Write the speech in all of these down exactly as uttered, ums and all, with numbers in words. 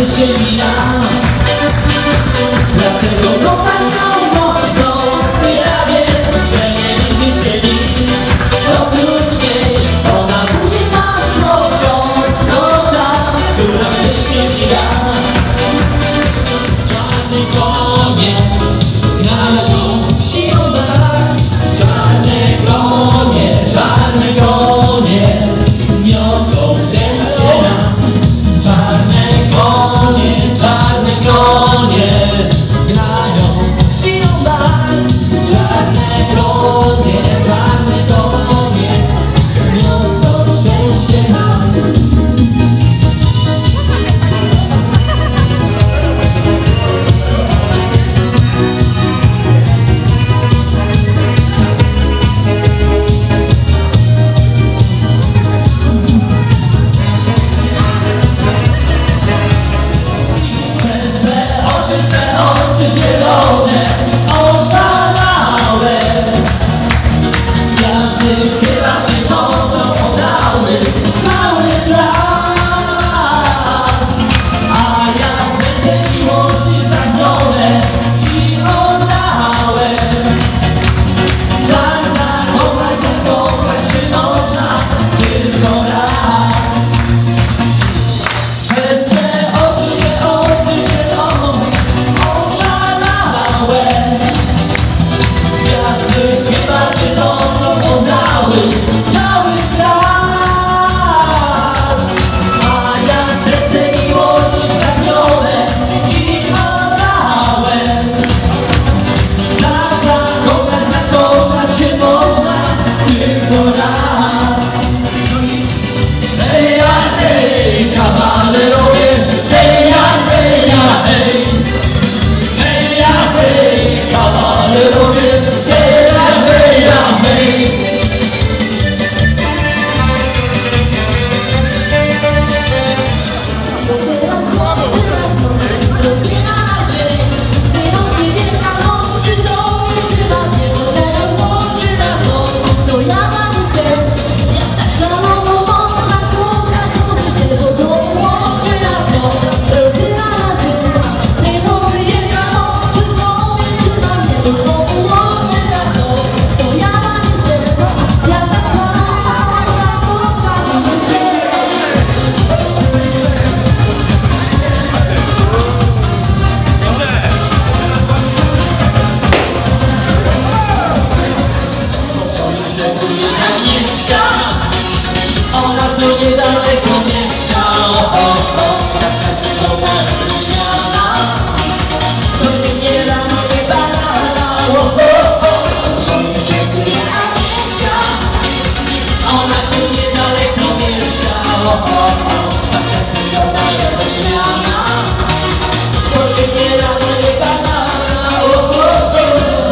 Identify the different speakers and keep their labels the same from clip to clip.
Speaker 1: że się mija. Dlatego kocham ją mocno. Ja wiem, że nie widzi się nic oprócz niej. Ona buzi ma słodką, to ta, która szczęście mija. Czarny konie gnają siłą dach. Czarne konie, czarne konie niosą szczęście nam. Czarne konie, czarne konie gnają siłą dach. Czarne konie, czarne konie niosą szczęście nam. Oczy zielone, oszalałe. Gwiazdy chyba tym oczom oddały cały blask. A ja serce miłości spragnione ci oddałem. Tak zakochać, zakochać się można tylko raz. Przez te oczy, te oczy zielone oszalałe. Gwiazdy chyba tym oczom oddały cały blask. A ja serce miłości spragnione ci oddałem. Tak zakochać, zakochać się można tylko raz. Hej, ja, hej, kawalerowie, hej, ja, hej, ja, hej. Hej, ja, hej, kawalerowie, hej, ja, hej, ja, hej. Ona tu niedaleko mieszka. O, o, o, taka cudowna roześmiana, co nie rano nie banana. O, o, o, w moim sercu jedna mieszka. Ona tu niedaleko mieszka. O, o, o, taka cudowna roześmiana, co nie rano nie banana. O, o, o.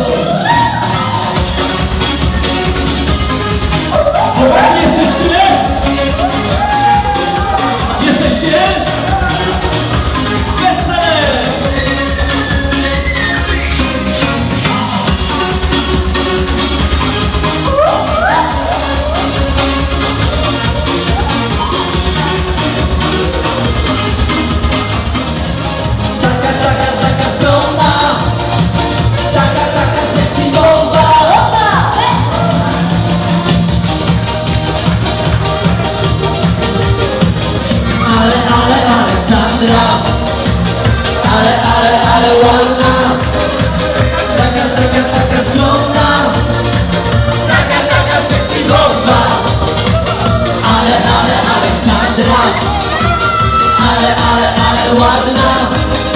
Speaker 1: Kochani, jesteście? Jesteście? Wesele! Taka, taka, taka skromna, taka, taka sexy bomba. Ale, ale, Aleksandra, ale, ale, ale ładna. Taka, taka, taka skromna, taka, taka sexy bomba. Ale, ale, Aleksandra, ale, ale, ale ładna.